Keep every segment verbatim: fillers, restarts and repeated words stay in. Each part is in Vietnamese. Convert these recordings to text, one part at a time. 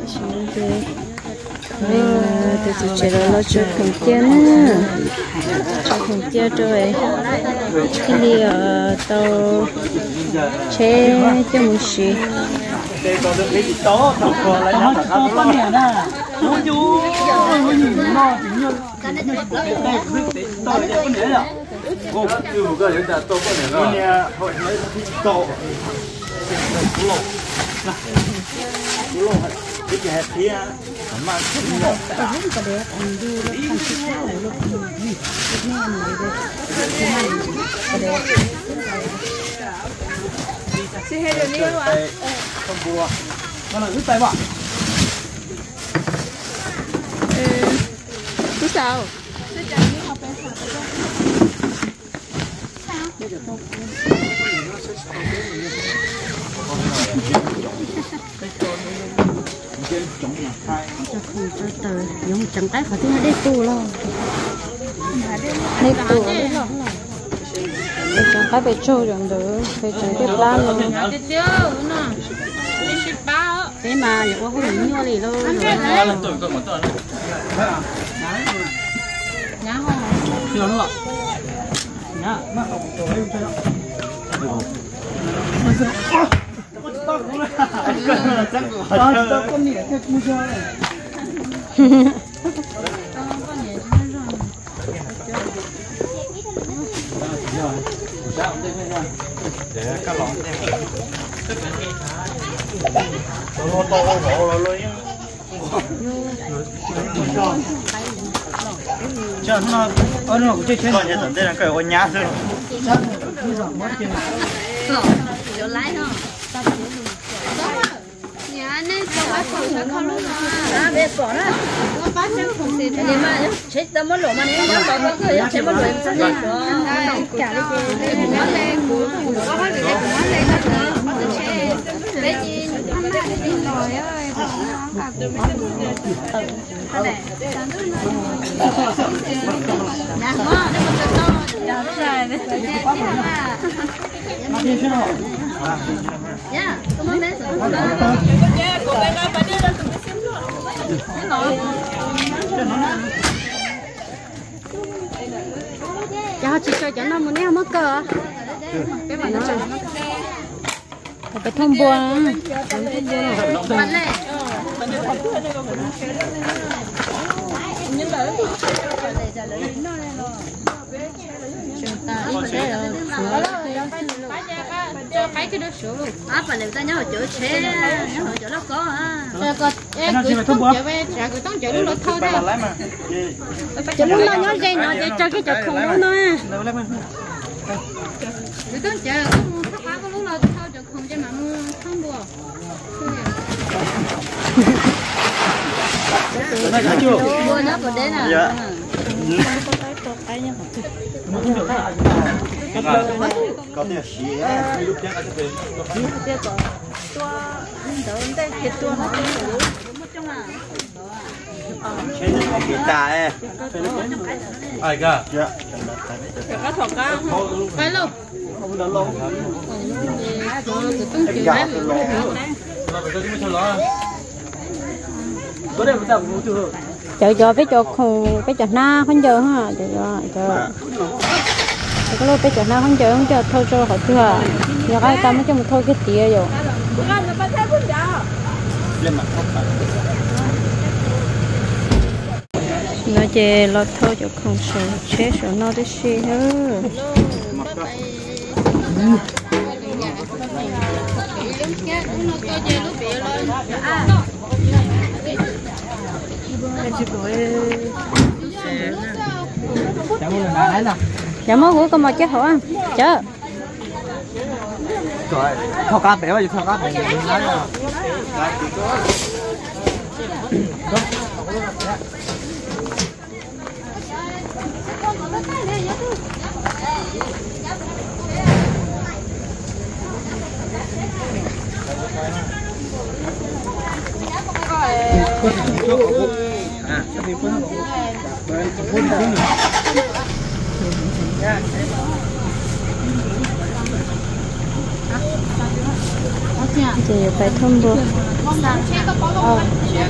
Xin chị mình từ từ chế đó là cho khủng tiền nữa cho khủng tiền rồi cái gì ở tàu chế cho một xí đây còn được cái gì đó đâu có lại nó có con nè nè nó chú nó nhìn nó chỉ như đây tôi đây con nè rồi ô chưa một cái đến là tôi con nè rồi nè hội mấy tổ cú lô cú lô cái gì hết thì à mà không được ở dưới cái đấy anh đi nó thành chiếc sao này luôn gì cái này này cái này cái đấy chị hay được nhiều à không bùa nó là rút tay bạn chứ sao cho không cho tờ giống chẳng cái phải thứ hai đây tù lo đây tù đấy lo để chẳng cái bị trôi rồi được phải chẳng cái plan luôn thế mà những cái không nhiều gì đâu nhá không chưa nữa nhá nó không tôi không chơi đâu con nhỉ cái mua cho này để cá lỏng to to to luôn cho nó ở nó cũng chơi chơi còn nhận đây là cái con nhá thôi chỗ lái không nhà này có bác phòng nó không luôn à bé bỏ đó có bác chân không xịt thì mà chết tao muốn lỗ mà nếu nó bỏ cái người chết muốn lỗ sao đi trả đi chị nó lên có bác được nó lên nữa bé chi rồi ơi nè má nó có to đó rồi bé dạ, cảm ơn bé. cho chị cho cho nó muốn ném mất cờ cái mà nó phải thông bùa bạn này cho cái cái đó sửa luôn. À, phải người ta nhớ ở chỗ xe, nhớ ở chỗ đó có à. Rồi còn em cứ tông chở về, trả cứ tông chở lúc đó thôi đấy. Chở lúc nó nhớ dây nó cho cái chở không đó nó. Cứ tông chở không thắc mắc có lúc nào thôi chở không cho mà mua không bùa. Bùa nó bùa đến à. Dạ. Có thể xí lúc chắc anh sẽ về Guitar ai cả dạ có thuộc cá cái luôn không đỡ lâu có đây tao cũng chưa chờ chờ cái chỗ không cái chỗ na không chờ ha chờ chờ cái lô cái chỗ na không chờ không chờ thôi cho họ chưa giờ cái ta mới cho một thôi cái tía rồi nó chè lọt thôi cho không sợ chết sợ nó đấy xí nữa dạ mới của con mà chết hả chờ trời thao cá béo vậy thao cá béo chị phải thông bố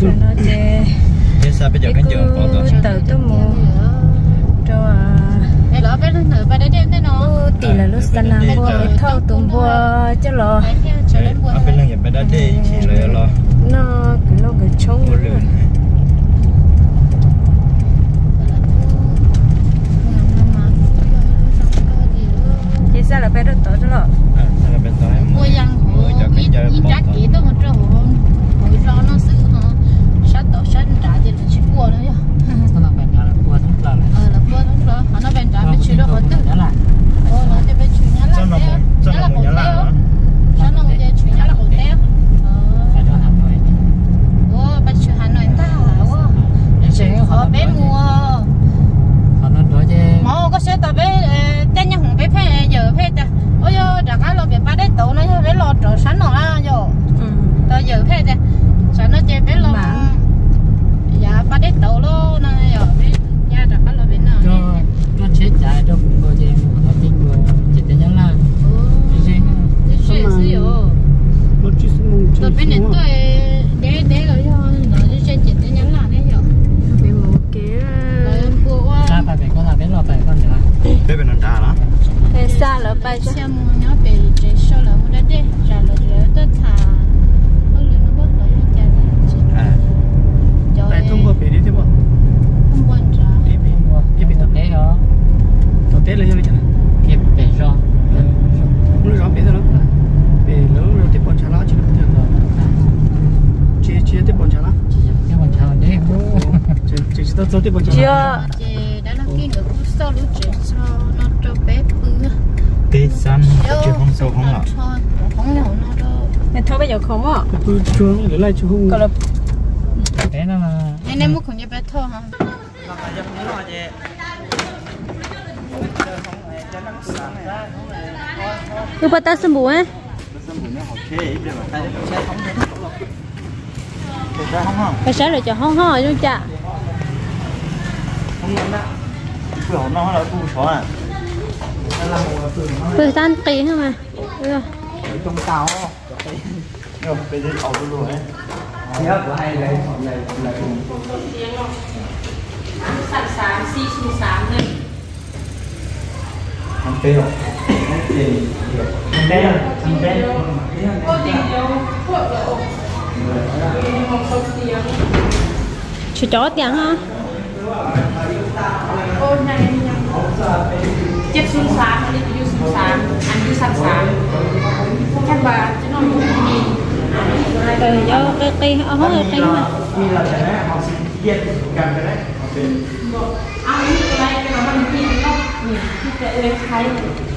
nó chơi thế sao bây giờ cái giờ có rồi tàu tôi mua cho để lỡ bé lên nửa bé để đem thế nó tỷ là lúc sáng nào mua thâu tụng mua cho lo ở bên lưng nhà bên đó đi chỉ lấy lo nó cứ lo cái trống thế sao là bé đó tổ cho lo à là bên đó mua yang hồ ít ít giá kỹ đó mà cho hồ hồ cho nó xử nó sát tổ sát trả thì là chỉ mua nữa nhá nó bên đó là mua thúng là ờ là mua thúng là họ nó bên đó bên chữ đó họ tự là ờ nó thì bên chữ nhá là thế nhá là cổ téo cho nó cái chữ nhá là cổ téo phải đó Hà Nội ờ bên chữ Hà Nội ta hả họ bé mua họ nó đuổi chứ mà có xe tao bé tên nhà hùng bé phê giờ phê ta ôi giờ đã cái lo về ba đấy tổ nó bé lo trộn sẵn rồi á giờ tao giờ phê ta sao nó chơi bé lo dạ ba đấy tổ lo nó giờ bé nhà đã cái lo về nào cho cho chết chạy cho cô chị nó tin cô chị tên nhá là ừ cái chuyện gì rồi tao bên này tôi để để rồi cho nó đi chơi chị tên nhá là đấy giờ về một cái ra phải phải con là biết lo phải con nữa bên bên đó đó thế sao là bay cho xem mua nhớ về chế số là mua đất đấy trả lời rồi tôi thà có lừa nó bớt rồi trả à tại thông qua về đi thế bộ không quan trọng đi bên mua đi bên tết đó tao tết là như thế nào kịp để cho lúc đó biết rồi về lớn rồi tiếp bọn trả lá chứ không được rồi chia chia tiếp bọn trả lá chỉ cái bọn chào đấy chỉ chỉ tao tao tiếp bọn trả lá chưa chị đã làm cái nữa cũng sau lúc chế số nó cho bé bự tết xanh chứ không sâu không lạ không nhỏ nó đâu mẹ thôi bây giờ không á tôi chuông để lại chú không còn là thế nó mà nên em mua không cho bé thôi hả cứ bắt ta xem bùa á phải sáng rồi cho hông hò luôn chả Hổ nó là tu chó à? Thời gian kỳ hả mà? Ở trong tàu rồi bây giờ ẩu luôn đấy. Nhớ của hai lấy hôm nay hôm nay sẵn sàng xì xù sáng lên không tê rồi không tê không tê rồi không tê chú chó tiếng hả? chết xung sáng đi yêu xung sáng ăn đi sẵn sáng chắc bà chứ nó không gì Rồi do cái cây họ hốt cái cây mà mi là cái này họ sẽ viết cầm cái đấy họ sẽ ăn cái này nó bằng gì nó nhìn cái lên khai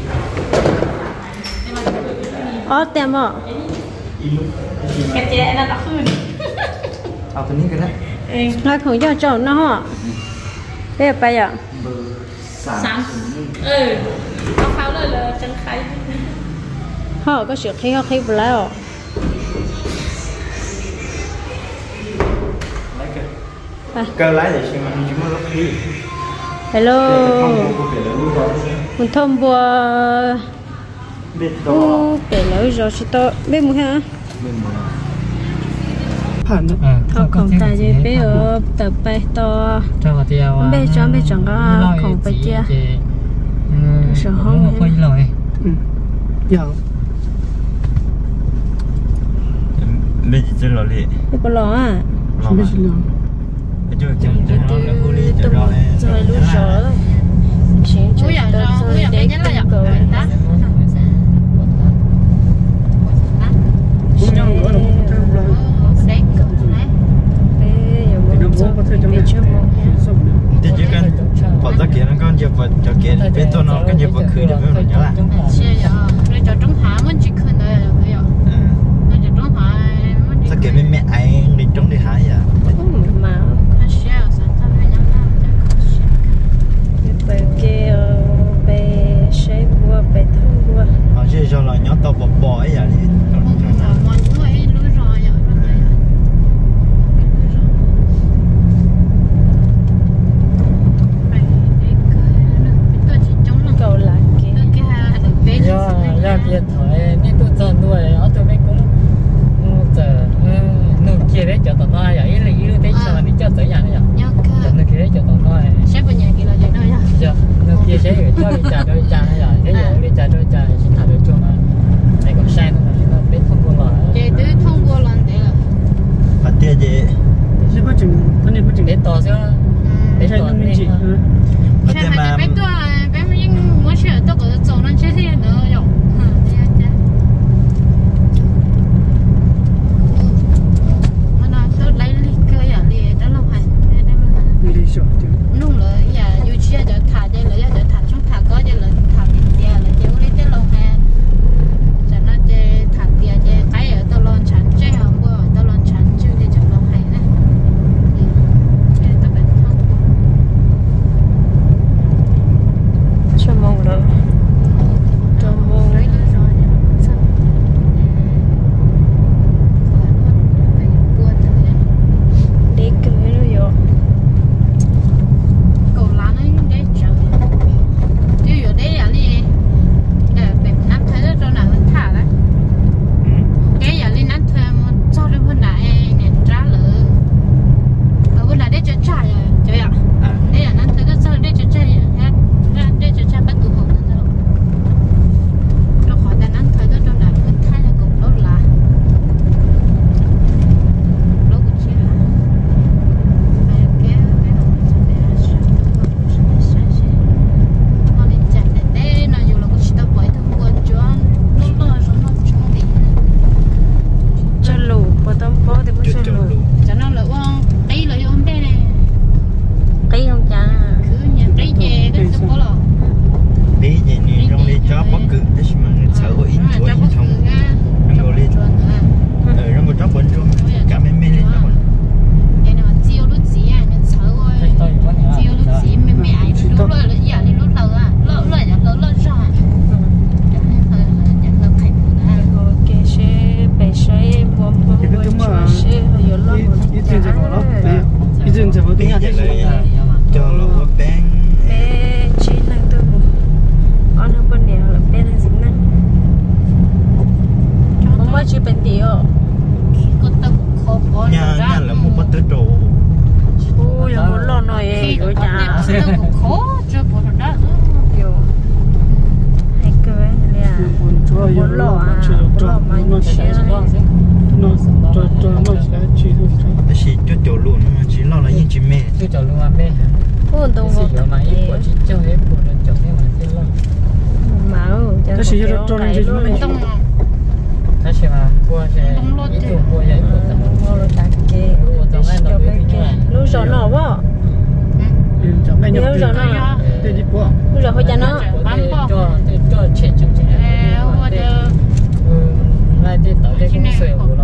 ó tem ạ cái trẻ nó đã khuyên เอาตัวนี้ก็ได้ nói không cho chồng nó hả? Bây giờ bây giờ sáng ừ nó khao lời là chân khai họ có sự khi họ khi vừa lại ạ cơ lái để xem mình chúng nó rất khí hello mình thông bùa biết ô để lấy rồi chị tôi biết mua hả? Họ không tại gì bé ở tập bài to cho tiêu à bé cho bé chẳng có không phải chia sợ không một khối rồi giờ bây giờ chơi lò lì bé có lò à không biết lò chơi chơi chơi nó là khu lì chơi lò rồi lúc rồi chuyện ui à tôi ui rồi à để nhớ là tình cờ cũng nhau nữa là một trăm rồi đấy cậu này thì chỉ cần bỏ ra kia nó con chụp vật cho kia bên tôi nó cái chụp vật khơi được với nó là chưa giờ bây giờ trong tháng mình chỉ khơi đấy là bây giờ bây giờ trong tháng mình ta kia bên mẹ ai đi trong đi hái à mà khai share sản phẩm với nhau là về kia về xây bùa về thông bùa họ chơi cho là nhớ tao bỏ bỏ ấy à đi ra kia thôi nên tôi chọn đuôi ở tôi mới cũng giờ nụ kia đấy cho tao vậy là cho tới nhà nữa nhớ cơ cho nó kia cho tao nói sẽ bây giờ kia là vậy thôi cho nó kia sẽ gửi cho đi trả cho đi trả này rồi thế giờ đi trả cho đi trả xin thả được chung mà này còn sai nữa nó biết thông qua rồi chị cứ thông qua lần đấy là phát tiền gì 是不整，他那不整， để to chứ để 才 to 那么 nên 紧，嗯， phát Thế tiền mà mà bé tôi bé mới nhưng muốn sửa tôi có走lên chơi thì nữa rồi mà nó tôi lấy lịch cơ ở liền đó là phải 有点小，对。 nung là giờ yêu chia cho thả đây là giờ thả trong thả có giờ là thả tiền tiền là giờ lấy tiền lòng hè cho nó chơi thả tiền chơi cái ở tôi lon chắn chơi không qua tôi lon chắn chơi để cho lòng hè nè để tôi phải không cho mong rồi cho mong lấy được rồi nhá sao phải phải qua từ nhá để cười nó vô cầu lá nó để chờ chứ ở đây là đi để bị nắm thấy đó cho nào vẫn thả đấy cái giờ lên nắm thuê mà cho đến bên này nè trả lỡ ở bên này để cho trả rồi chơi ạ đây là nắm thuê đó cho để cho trả hết để cho trả bắt tụ hồn nữa đâu nó khỏi ta nắm thuê đó cho nào vẫn thay là cùng đó là đó cũng chỉ là cái cái cái mà mình sẽ để ra sao nó sẽ sẽ nó đi chặt để để nó dù là cũng chỉ tao bởi thông qua cho nó lo rồi nó chống đi cho lù bữa tôm bò thì mới cho lù cho nó là uang đây là uang đây này cái không cha cứ nhà đây về cái số có là đi gì nè trong đi cho bất cứ cái mà người sợ có in chuối in thông trong đồ lên ở trong một trong bên trong cả mấy mấy lên trong vậy là chiêu lúc gì à nó sợ rồi thấy tôi có nhà chiêu lúc gì mẹ mẹ ai lúc rồi là giờ đi lúc lâu à lâu lâu giờ lâu lâu rồi cho nên là nhận được thành là ok sẽ bị sẽ buồn buồn Cái cái mà sẽ hiểu lắm 一阵子好了，对，一阵子好等下再说。 cho nó có bé bé chỉ năng tôi một con hơn bên đèo là bé năng dính năng không mới chỉ bên đèo có tao khó khó nhà nhà là một bát tứ trụ ui giờ muốn lo nói khi rồi có cha tao cũng khó cho bộ đó yo hay cười nè 我主要有 muốn 人 lo 往 à 去了， lo 转 mà 弄 nhiều 起来， xe 弄转转弄起来去就转。 nó chỉ cho tiểu luôn nó chỉ lo là những chuyện mẹ tôi cho luôn ăn bê hả buồn đâu cái gì mà ít của chị chơi hết của nó chồng cái mà chơi lo máu Cái gì đó cho nên chỉ luôn nói tông 他喜欢过些一种过些一种怎么 mua rồi cả kê 我总爱到别地方 lúc rồi nó quá 嗯，讲那 lúc 鸟 rồi 对， nó 对你不， lúc rồi hơi cha nó 我做对做钱挣钱我的 ừ lại đi tới đây cũng sửa